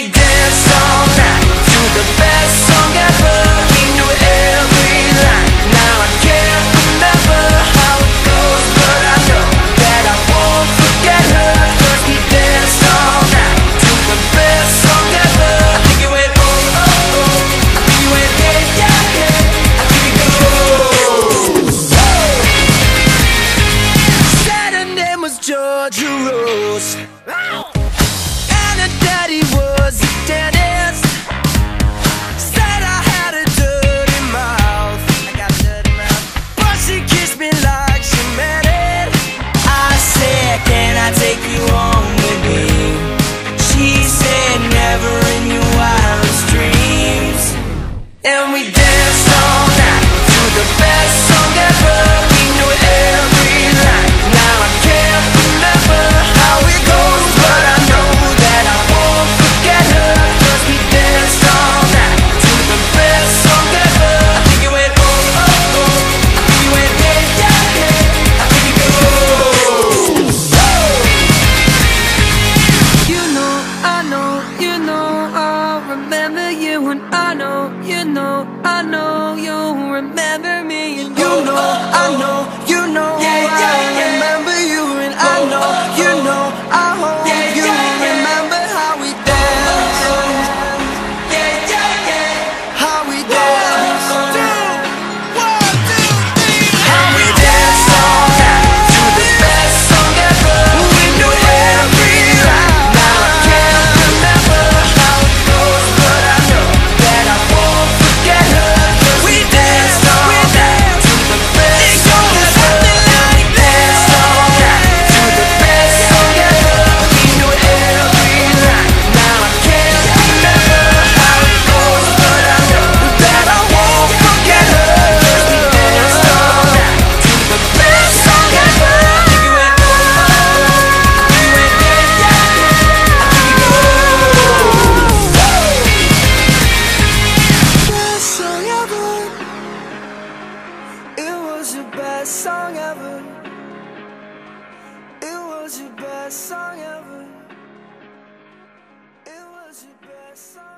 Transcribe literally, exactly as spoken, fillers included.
danced all night to the best song ever. We knew every line. Now I can't remember how it goes, but I know that I won't forget her. 'Cause we danced all night to the best song ever. I think it went oh oh oh. I think it went yeah yeah yeah. I think it goes. Said her name was Georgia Rose, and her daddy was a dentist. Said I had a dirty mouth, I got a dirty mouth, but she kissed me like she meant it. I said, can I take you home with me? She said, never in your wildest dreams. And we danced all night to the best song ever. We knew every line. Now I can't remember how it goes, but I know that I won't forget her. 'Cause we danced all night to the best song ever. I think it went oh oh oh. I think it went yeah yeah yeah. I think it goes. You know, I know, you know, I'll remember you, and I know, you know, I know you'll remember me, and you know, I know, you know, I remember you, and I know, you know, I hope you remember how we danced, how we danced, how we danced all night to the best song ever. We knew every line. Now I can't remember how it goes, but I know that I won't forget her. 'Cause we danced all night to the best song ever. We danced all night to the best song ever. We knew every line. Now I can't remember how it goes, but I know that I won't forget her. 'Cause we danced all night to the best song ever. I think it went oh oh oh. I think it went yeah yeah yeah. I think it goes. Best song ever. It was your best song ever. It was your best song ever. It was your best song.